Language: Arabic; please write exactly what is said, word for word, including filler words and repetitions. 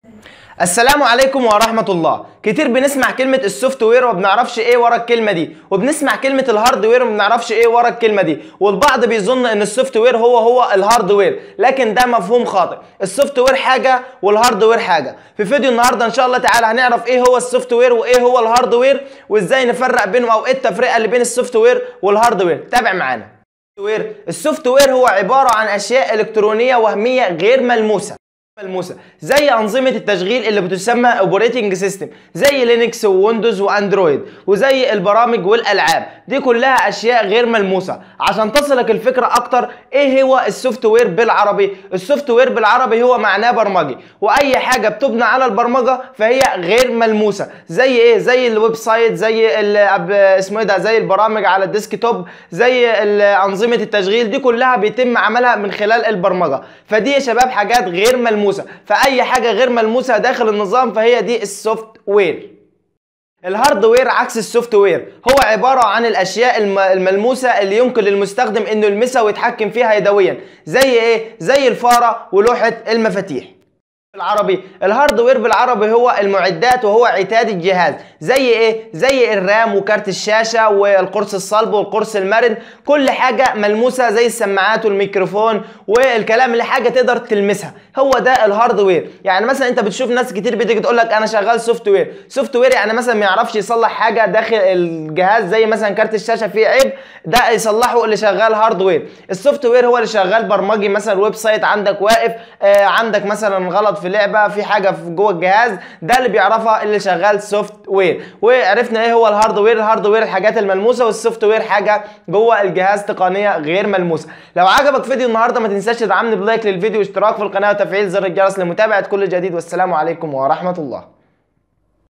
السلام عليكم ورحمة الله. كتير بنسمع كلمة السوفت وير وما بنعرفش ايه ورا الكلمة دي، وبنسمع كلمة الهارد وير وما بنعرفش ايه ورا الكلمة دي، والبعض بيظن ان السوفت وير هو هو الهارد وير، لكن ده مفهوم خاطئ. السوفت وير حاجة والهارد وير حاجة. في فيديو النهارده ان شاء الله تعالى هنعرف ايه هو السوفت وير وايه هو الهارد وير وازاي نفرق بينهم او ايه التفرقة اللي بين السوفت وير والهارد وير. تابع معانا. السوفت وير هو عبارة عن اشياء الكترونية وهمية غير ملموسة ملموسه زي انظمه التشغيل اللي بتسمى اوبريتنج سيستم، زي لينكس وويندوز واندرويد، وزي البرامج والالعاب. دي كلها اشياء غير ملموسه. عشان تصلك الفكره اكتر، ايه هو السوفت وير بالعربي؟ السوفت وير بالعربي هو معناه برمجي، واي حاجه بتبنى على البرمجه فهي غير ملموسه. زي ايه؟ زي الويب سايت، زي اسمه ايه ده، زي البرامج على الديسكتوب، زي انظمه التشغيل. دي كلها بيتم عملها من خلال البرمجه. فدي يا شباب حاجات غير ملموسه. فأي حاجة غير ملموسة داخل النظام فهي دي السوفت وير. الهاردوير عكس السوفت وير، هو عبارة عن الأشياء الملموسة اللي يمكن للمستخدم إنه يلمسها ويتحكم فيها يدويا. زي إيه؟ زي الفارة ولوحة المفاتيح. بالعربي الهاردوير بالعربي هو المعدات وهو عتاد الجهاز. زي ايه؟ زي الرام وكارت الشاشه والقرص الصلب والقرص المرن. كل حاجه ملموسه زي السماعات والميكروفون والكلام اللي حاجه تقدر تلمسها، هو ده الهاردوير. يعني مثلا انت بتشوف ناس كتير بتيجي تقول لك انا شغال سوفت وير. سوفت وير يعني مثلا ما يعرفش يصلح حاجه داخل الجهاز، زي مثلا كارت الشاشه فيه عيب، ده يصلحه اللي شغال هاردوير. السوفت وير هو اللي شغال برمجي، مثلا ويب سايت عندك واقف، آه عندك مثلا غلط في لعبه، في حاجه في جوه الجهاز، ده اللي بيعرفها اللي شغال سوفت وير. وعرفنا ايه هو الهاردوير. الهاردوير الحاجات الملموسه، والسوفت وير حاجه جوه الجهاز تقنيه غير ملموسه. لو عجبك فيديو النهارده ما تنساش تدعمني بلايك للفيديو واشتراك في القناه وتفعيل زر الجرس لمتابعه كل جديد. والسلام عليكم ورحمه الله.